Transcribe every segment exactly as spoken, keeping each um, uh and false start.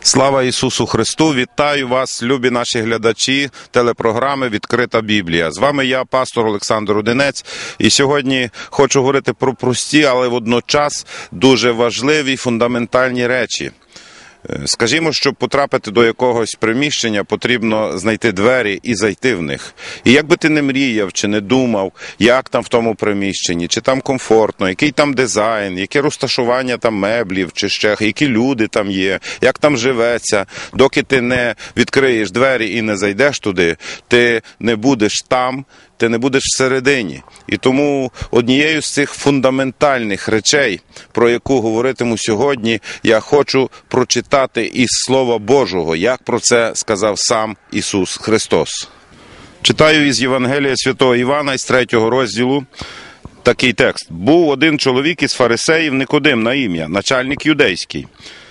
Слава Ісусу Христу! Вітаю вас, любі наші глядачі телепрограми «Відкрита Біблія». З вами я, пастор Олександр Рудинець, і сьогодні хочу говорити про прості, але водночас дуже важливі фундаментальні речі. Скажімо, щоб потрапити до якогось приміщення, потрібно знайти двері і зайти в них. І як би ти не мріяв чи не думав, як там в тому приміщенні, чи там комфортно, який там дизайн, яке розташування там меблів, чи ще, які люди там є, як там живеться, доки ти не відкриєш двері і не зайдеш туди, ти не будеш там, ти не будеш всередині. І тому однією з цих фундаментальних речей, про яку говоритиму сьогодні, я хочу прочитати із Слова Божого, як про це сказав сам Ісус Христос. Читаю із Євангелія Святого Івана, із третього розділу, такий текст. «Був один чоловік із фарисеїв, Никодим на ім'я, начальник юдейський.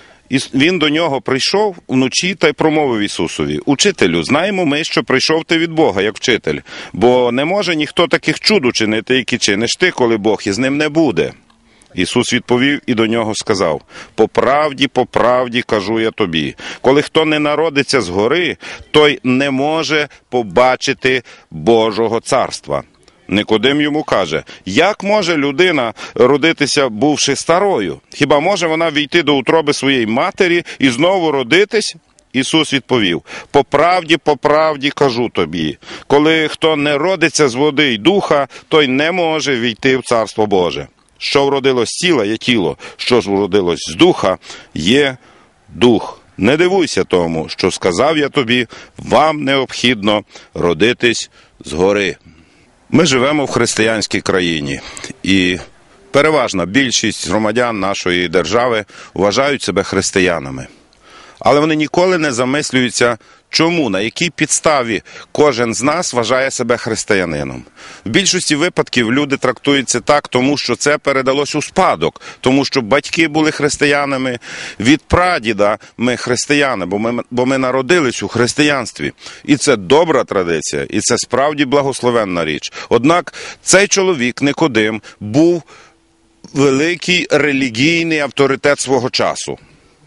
І він до нього прийшов вночі та й промовив Ісусові: «Учителю, знаємо ми, що прийшов ти від Бога, як вчитель, бо не може ніхто таких чуд учинити, які чиниш ти, коли Бог із ним не буде». Ісус відповів і до нього сказав: «По правді, по правді кажу я тобі, коли хто не народиться згори, той не може побачити Божого царства». Никодим йому каже: «Як може людина родитися, бувши старою? Хіба може вона війти до утроби своєї матері і знову родитись?» Ісус відповів: «По правді, по правді кажу тобі, коли хто не родиться з води й духа, той не може війти в Царство Боже. Що вродилось з тіла, є тіло, що ж вродилось з духа, є дух. Не дивуйся тому, що сказав я тобі, вам необхідно родитись згори». Ми живемо в християнській країні, і переважна більшість громадян нашої держави вважають себе християнами. Але вони ніколи не замислюються, чому, на якій підставі кожен з нас вважає себе християнином. В більшості випадків люди трактуються так, тому що це передалось у спадок, тому що батьки були християнами, від прадіда ми християни, бо ми, бо ми народились у християнстві. І це добра традиція, і це справді благословенна річ. Однак цей чоловік, Никодим, був великий релігійний авторитет свого часу.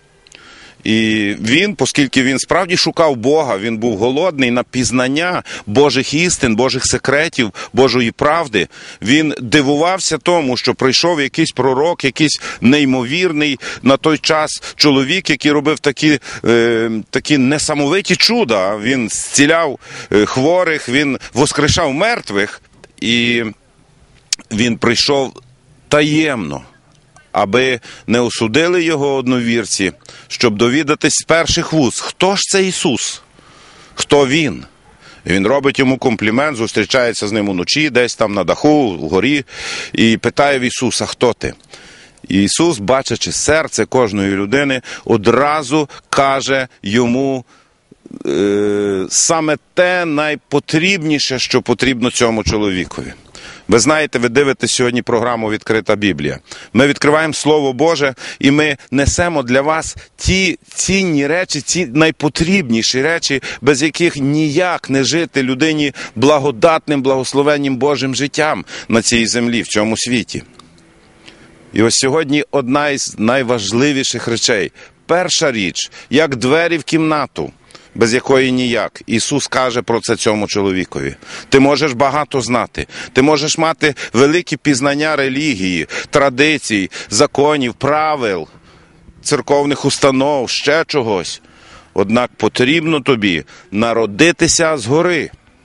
І він, оскільки він справді шукав Бога, він був голодний на пізнання Божих істин, Божих секретів, Божої правди, він дивувався тому, що прийшов якийсь пророк, якийсь неймовірний на той час чоловік, який робив такі, е, такі несамовиті чуда. Він зціляв хворих, він воскрешав мертвих, і він прийшов таємно, аби не осудили його одновірці, щоб довідатись з перших вуст, хто ж це Ісус, хто Він. І він робить йому комплімент, зустрічається з ним уночі, десь там на даху, вгорі, і питає в Ісуса: «Хто ти?» І Ісус, бачачи серце кожної людини, одразу каже йому е, саме те найпотрібніше, що потрібно цьому чоловікові. Ви знаєте, ви дивитесь сьогодні програму «Відкрита Біблія». Ми відкриваємо Слово Боже, і ми несемо для вас ті цінні речі, ті найпотрібніші речі, без яких ніяк не жити людині благодатним, благословенним Божим життям на цій землі, в цьому світі. І ось сьогодні одна із найважливіших речей. Перша річ, як двері в кімнату, без якої ніяк. Ісус каже про це цьому чоловікові. Ти можеш багато знати, ти можеш мати великі пізнання релігії, традицій, законів, правил, церковних установ, ще чогось. Однак потрібно тобі народитися згори.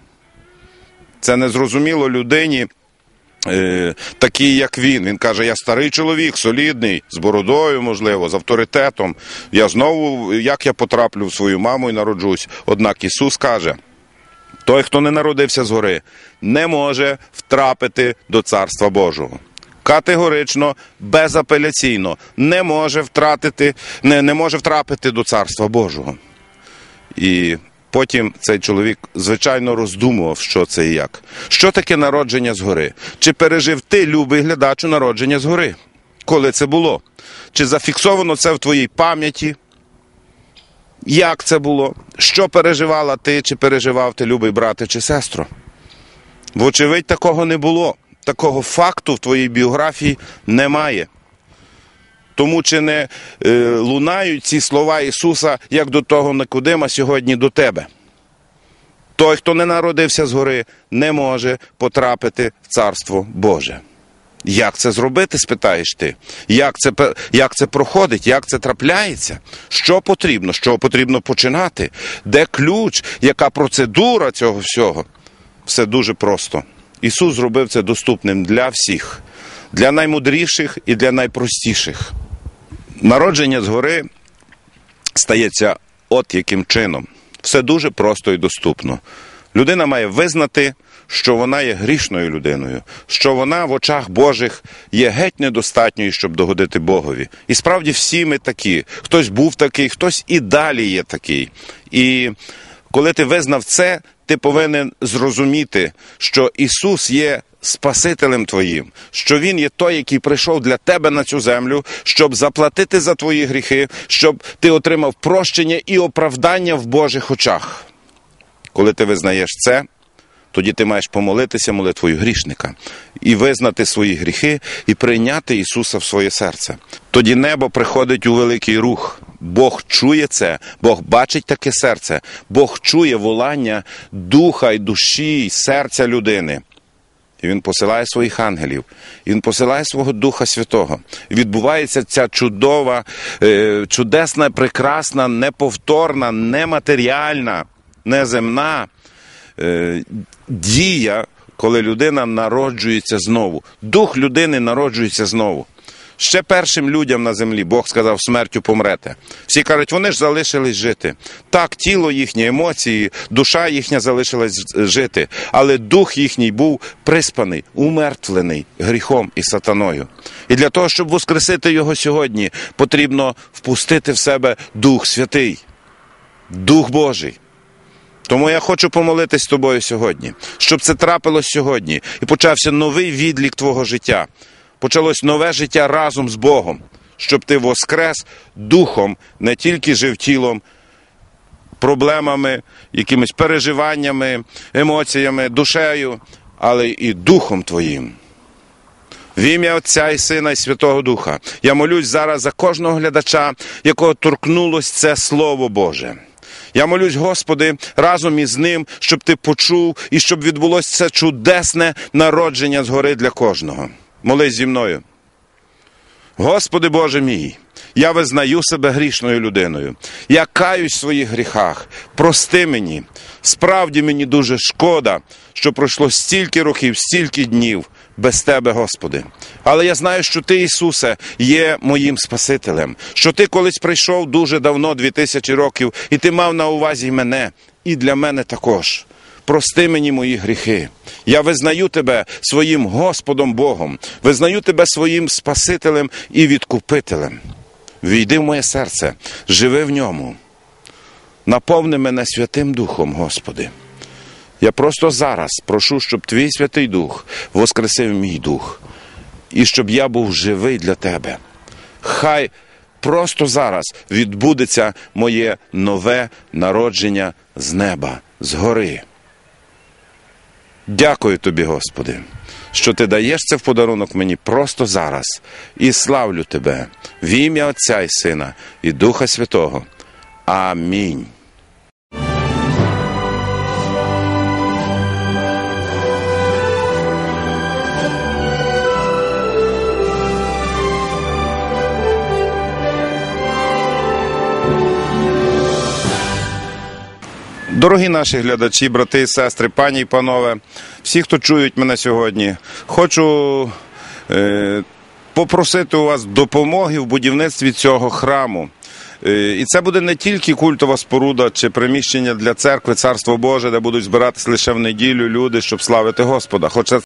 Це незрозуміло людині, Е, такий, як він. Він каже: «Я старий чоловік, солідний, з бородою, можливо, з авторитетом. Я знову, як я потраплю в свою маму і народжусь?» Однак Ісус каже: той, хто не народився згори, не може втрапити до Царства Божого. Категорично, безапеляційно не може втратити, не, не може втрапити до Царства Божого. І потім цей чоловік, звичайно, роздумував, що це і як. Що таке народження згори? Чи пережив ти, любий глядачу, народження згори? Коли це було? Чи зафіксовано це в твоїй пам'яті? Як це було? Що переживала ти, чи переживав ти, любий брате чи сестро? Вочевидь, такого не було. Такого факту в твоїй біографії немає. Тому чи не е, лунають ці слова Ісуса, як до того Никодима сьогодні до тебе? Той, хто не народився згори, не може потрапити в Царство Боже. Як це зробити, спитаєш ти? Як це, як це проходить? Як це трапляється? Що потрібно? Що потрібно починати? Де ключ? Яка процедура цього всього? Все дуже просто. Ісус зробив це доступним для всіх. Для наймудріших і для найпростіших. Народження згори стається от яким чином. Все дуже просто і доступно. Людина має визнати, що вона є грішною людиною, що вона в очах Божих є геть недостатньою, щоб догодити Богові. І справді всі ми такі. Хтось був такий, хтось і далі є такий. І коли ти визнав це, ти повинен зрозуміти, що Ісус є Спасителем твоїм, що Він є той, який прийшов для тебе на цю землю, щоб заплатити за твої гріхи, щоб ти отримав прощення і оправдання в Божих очах. Коли ти визнаєш це, тоді ти маєш помолитися молитвою грішника і визнати свої гріхи і прийняти Ісуса в своє серце. Тоді небо приходить у великий рух. Бог чує це, Бог бачить таке серце, Бог чує волання духа і душі, і серця людини. І Він посилає своїх ангелів, і Він посилає свого Духа Святого. І відбувається ця чудова, чудесна, прекрасна, неповторна, нематеріальна, неземна дія, коли людина народжується знову. Дух людини народжується знову. Ще першим людям на землі Бог сказав: смертю помрете. Всі кажуть, вони ж залишились жити. Так, тіло їхнє, емоції, душа їхня залишилась жити, але дух їхній був приспаний, умертвлений гріхом і сатаною. І для того, щоб воскресити його сьогодні, потрібно впустити в себе Дух Святий, Дух Божий. Тому я хочу помолитись з тобою сьогодні, щоб це трапилось сьогодні і почався новий відлік твого життя. Почалось нове життя разом з Богом, щоб ти воскрес духом, не тільки жив тілом, проблемами, якимись переживаннями, емоціями, душею, але і духом твоїм. В ім'я Отця і Сина і Святого Духа я молюсь зараз за кожного глядача, якого торкнулось це Слово Боже. Я молюсь, Господи, разом із ним, щоб ти почув і щоб відбулося це чудесне народження згори для кожного. Молись зі мною. Господи Боже мій, я визнаю себе грішною людиною. Я каюсь в своїх гріхах. Прости мені. Справді мені дуже шкода, що пройшло стільки років, стільки днів без Тебе, Господи. Але я знаю, що Ти, Ісусе, є моїм Спасителем. Що Ти колись прийшов дуже давно, дві тисячі років, і Ти мав на увазі мене, і для мене також. Прости мені мої гріхи. Я визнаю Тебе своїм Господом Богом, визнаю Тебе своїм Спасителем і Відкупителем. Війди в моє серце, живи в ньому. Наповни мене Святим Духом, Господи. Я просто зараз прошу, щоб Твій Святий Дух воскресив мій дух. І щоб я був живий для Тебе. Хай просто зараз відбудеться моє нове народження з неба, згори. Дякую Тобі, Господи, що Ти даєш це в подарунок мені просто зараз. І славлю Тебе в ім'я Отця і Сина і Духа Святого. Амінь. Дорогі наші глядачі, брати і сестри, пані і панове, всі, хто чують мене сьогодні, хочу е, попросити у вас допомоги в будівництві цього храму. Е, і це буде не тільки культова споруда чи приміщення для церкви, Царство Боже, де будуть збиратись лише в неділю люди, щоб славити Господа. Хоча